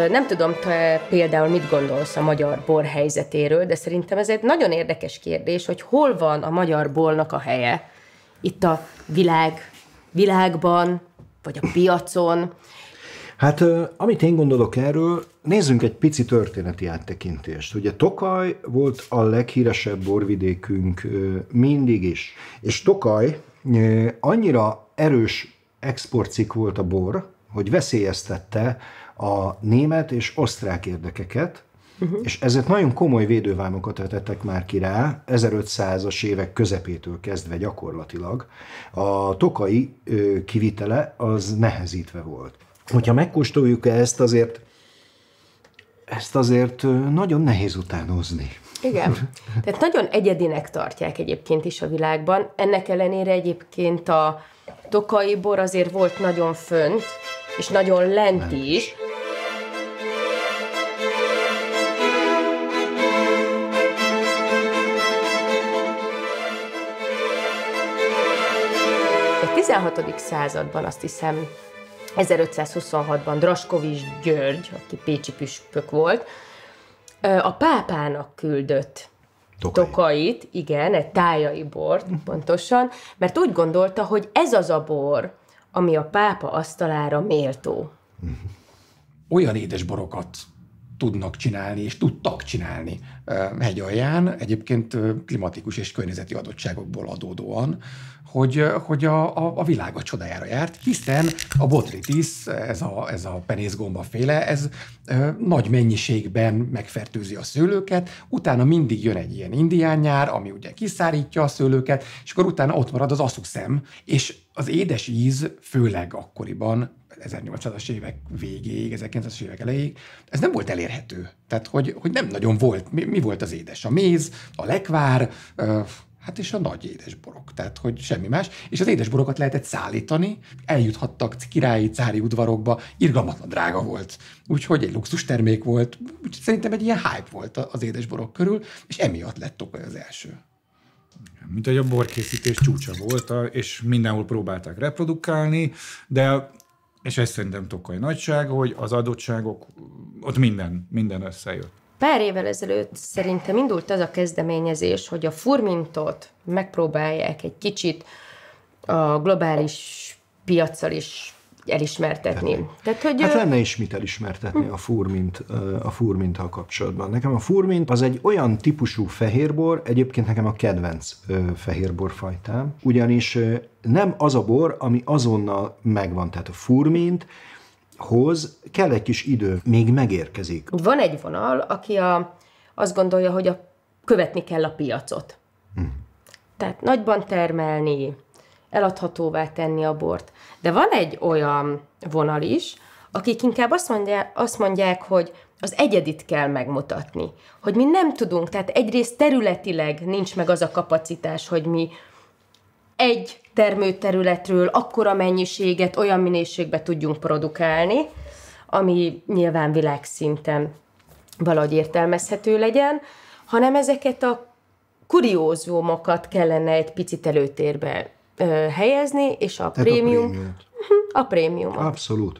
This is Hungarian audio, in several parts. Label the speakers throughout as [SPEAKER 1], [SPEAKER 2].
[SPEAKER 1] Nem tudom, te például mit gondolsz a magyar bor helyzetéről, de szerintem ez egy nagyon érdekes kérdés, hogy hol van a magyar bornak a helye itt a világban, vagy a piacon.
[SPEAKER 2] Hát, amit én gondolok erről, nézzünk egy pici történeti áttekintést. Ugye Tokaj volt a leghíresebb borvidékünk mindig is. És Tokaj annyira erős exportcikk volt a bor, hogy veszélyeztette a német és osztrák érdekeket, és ezért nagyon komoly védővámokat vetettek már ki rá, 1500-as évek közepétől kezdve gyakorlatilag. A tokai kivitele az nehezítve volt. Hogyha megkóstoljuk ezt azért nagyon nehéz utánozni.
[SPEAKER 1] Igen. Tehát nagyon egyedinek tartják egyébként is a világban. Ennek ellenére egyébként a tokai bor azért volt nagyon fönt, és nagyon lent is. A 16. században, azt hiszem, 1526-ban Draskovics György, aki pécsi püspök volt, a pápának küldött Tokait, igen, egy tájai bort pontosan, mert úgy gondolta, hogy ez az a bor, ami a pápa asztalára méltó.
[SPEAKER 3] Olyan édesborokat tudnak csinálni, és tudtak csinálni hegyalján, egyébként klimatikus és környezeti adottságokból adódóan, hogy a világ a csodájára járt, hiszen a botrytis, ez a penészgomba féle, ez nagy mennyiségben megfertőzi a szőlőket, utána mindig jön egy ilyen indián nyár, ami ugye kiszárítja a szőlőket, és akkor utána ott marad az asszuszem, és az édes íz, főleg akkoriban, 1800-as évek végéig, 1900-as évek elejéig, ez nem volt elérhető. Tehát, hogy nem nagyon volt. Mi volt az édes? A méz, a lekvár, hát és a nagy édesborok, tehát hogy semmi más. És az édesborokat lehetett szállítani, eljuthattak királyi, cári udvarokba, irgalmatlan drága volt. Úgyhogy egy luxus termék volt. Úgyhogy szerintem egy ilyen hype volt az édesborok körül, és emiatt lett Tokaj az első.
[SPEAKER 4] Mint hogy a borkészítés csúcsa volt, és mindenhol próbálták reprodukálni, és ez szerintem Tokaj nagysága, hogy az adottságok, ott minden összejött.
[SPEAKER 1] Pár évvel ezelőtt szerintem indult az a kezdeményezés, hogy a furmintot megpróbálják egy kicsit a globális piaccal is elismertetni. Tehát, hogy
[SPEAKER 2] hát lenne is mit elismertetni a furminttal kapcsolatban. Nekem a furmint az egy olyan típusú fehérbor, egyébként nekem a kedvenc fehérborfajtám, ugyanis nem az a bor, ami azonnal megvan. Tehát a furminthoz kell egy kis idő, még megérkezik.
[SPEAKER 1] Van egy vonal, aki azt gondolja, hogy követni kell a piacot. Tehát nagyban termelni, eladhatóvá tenni a bort. De van egy olyan vonal is, akik inkább azt mondják, hogy az egyedit kell megmutatni. Hogy mi nem tudunk, tehát egyrészt területileg nincs meg az a kapacitás, hogy mi egy termőterületről akkora mennyiséget, olyan minőségben tudjunk produkálni, ami nyilván világszinten valahogy értelmezhető legyen, hanem ezeket a kuriózumokat kellene egy picit előtérbe helyezni, és a prémium.
[SPEAKER 2] Abszolút.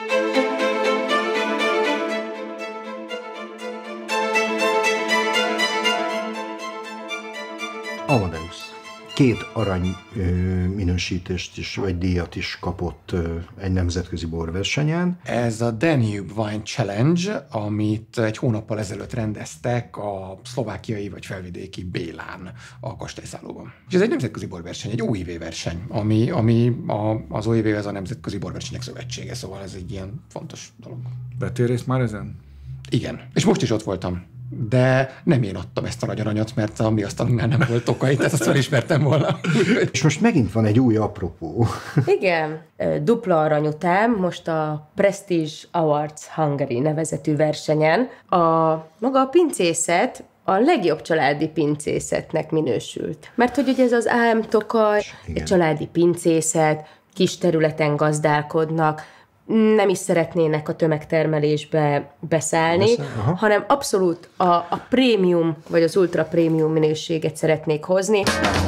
[SPEAKER 2] Amadeus. 2 arany minősítést is, vagy díjat is kapott egy nemzetközi borversenyen.
[SPEAKER 3] Ez a Danube Wine Challenge, amit egy hónappal ezelőtt rendeztek a szlovákiai vagy felvidéki Bélán a kastélyszállóban. És ez egy nemzetközi borverseny, egy OIV verseny, ami az OIV az a Nemzetközi Borversenyek Szövetsége, szóval ez egy ilyen fontos dolog.
[SPEAKER 4] Vettél részt már ezen?
[SPEAKER 3] Igen, és most is ott voltam. De nem én adtam ezt a nagy aranyat, mert a mi asztalunknál nem volt Tokaj, tehát azt felismertem volna.
[SPEAKER 2] És most megint van egy új apropó.
[SPEAKER 1] Igen, dupla arany után most a Prestige Awards Hungary nevezetű versenyen maga a pincészet a legjobb családi pincészetnek minősült. Mert hogy ugye ez az AM Tokaj, egy családi pincészet, kis területen gazdálkodnak, nem is szeretnének a tömegtermelésbe beszállni, hanem abszolút a prémium, vagy az ultra prémium minőséget szeretnék hozni.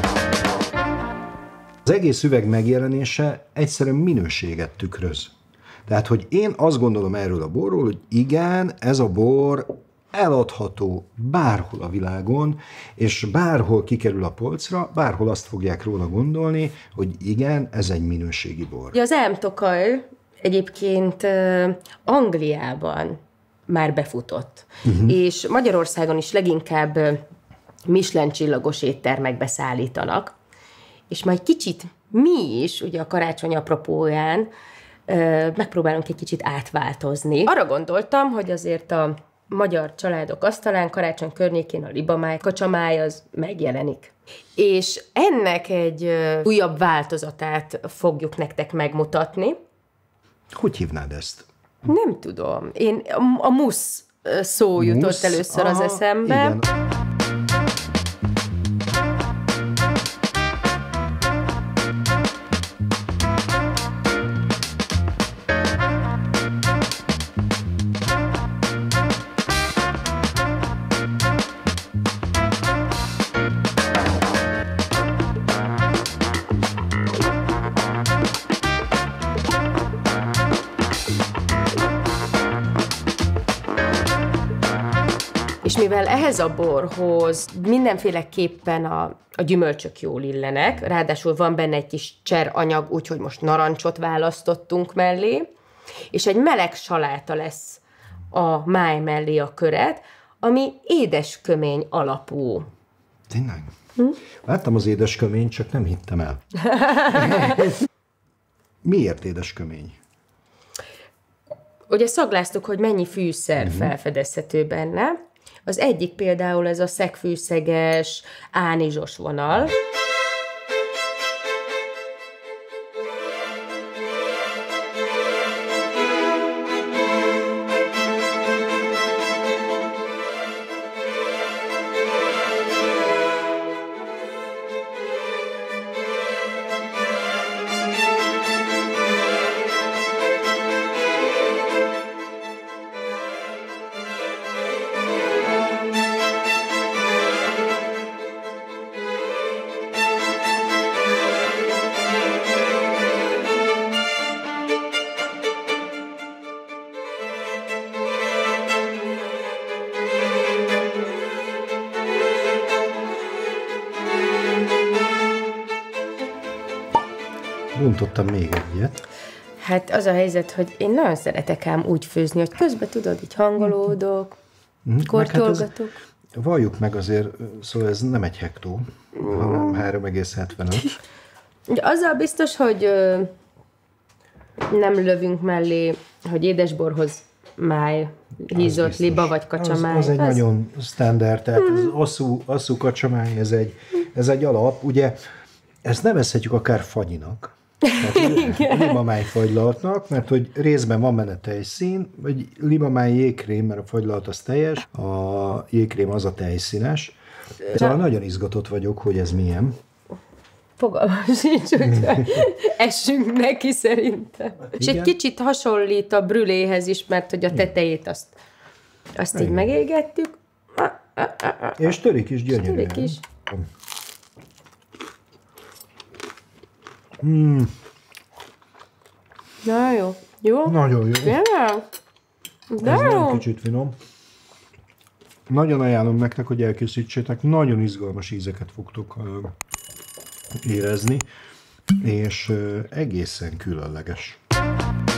[SPEAKER 2] Az egész üveg megjelenése egyszerűen minőséget tükröz. Tehát, hogy én azt gondolom erről a borról, hogy igen, ez a bor eladható bárhol a világon, és bárhol kikerül a polcra, bárhol azt fogják róla gondolni, hogy igen, ez egy minőségi bor.
[SPEAKER 1] Ugye az Elm-Tokaj egyébként Angliában már befutott, és Magyarországon is leginkább Michelin csillagos éttermekbe szállítanak, és majd kicsit mi is, ugye a karácsony apropóján megpróbálunk egy kicsit átváltozni. Arra gondoltam, hogy azért a magyar családok asztalán karácsony környékén a libamáj, kacsamáj az megjelenik. És ennek egy újabb változatát fogjuk nektek megmutatni.
[SPEAKER 2] Hogy hívnád ezt?
[SPEAKER 1] Nem tudom. Én a musz szó jutott először az eszembe.
[SPEAKER 2] Igen.
[SPEAKER 1] És mivel ehhez a borhoz mindenféleképpen a gyümölcsök jól illenek, ráadásul van benne egy kis cser anyag, úgyhogy most narancsot választottunk mellé, és egy meleg saláta lesz a máj mellé a köret, ami édeskömény alapú.
[SPEAKER 2] Tényleg? Láttam az édeskömény, csak nem hittem el. Miért édeskömény?
[SPEAKER 1] Ugye szagláztuk, hogy mennyi fűszer felfedezhető benne. Az egyik például ez a szegfűszeges, ánizsos vonal.
[SPEAKER 2] Bontottam még egyet.
[SPEAKER 1] Hát az a helyzet, hogy én nagyon szeretek ám úgy főzni, hogy közben tudod, így hangolódok, kortyolgatok.
[SPEAKER 2] Hát valljuk meg azért, szóval ez nem egy hektó, hanem 3,75.
[SPEAKER 1] Ugye azzal biztos, hogy nem lövünk mellé, hogy édesborhoz máj, hízott liba vagy kacsamáj.
[SPEAKER 2] Az egy nagyon standard, tehát ez asszú kacsamáj, ez egy alap. Ugye ezt nevezhetjük akár fagyinak. Tehát libamáj fagylaltnak, mert hogy részben van benne tejszín, vagy libamáj jégkrém, mert a fagylalt az teljes, a jégkrém az a tejszínes. Szóval nagyon izgatott vagyok, hogy ez milyen.
[SPEAKER 1] Fogalmam sincs, hogy essünk neki szerintem. És egy kicsit hasonlít a brüléhez is, mert hogy a tetejét azt így megégettük.
[SPEAKER 2] És törik is gyönyörűen.
[SPEAKER 1] Törik is. Na jó. Jó?
[SPEAKER 2] Nagyon jó.
[SPEAKER 1] Yeah. De
[SPEAKER 2] Ez
[SPEAKER 1] jó.
[SPEAKER 2] nagyon kicsit finom. Nagyon ajánlom nektek, hogy elkészítsétek. Nagyon izgalmas ízeket fogtok érezni, és egészen különleges.